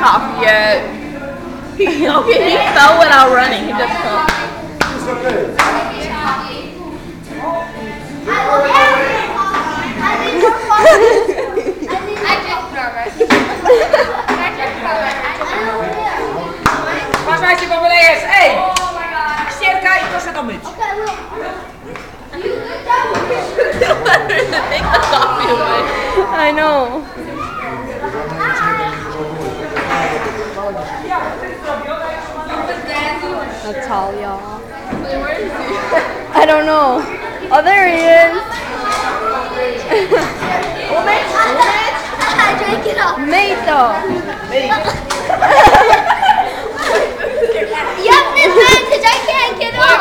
coffee yet. He fell without running. He just fell. Uważajcie, bo byle jest! Ej! Ścierka i proszę to myć. I know. Natalia. Where is he? I don't know. Oh, there he is. Drink it up. Mato. You have an advantage. I can't get up.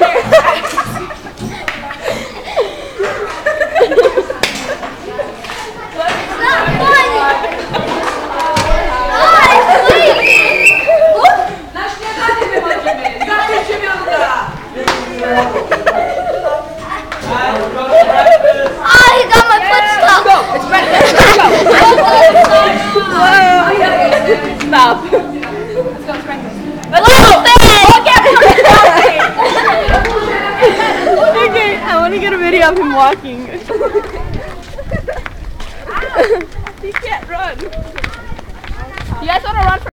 It's not funny. Na śniadanie wychodzimy! Za 5 minut! Oh, he got my foot stuck. Go! It's breakfast! Let's go! Stop. Let's go! Okay, I want to get a video of him walking. He can't run. You guys want to run for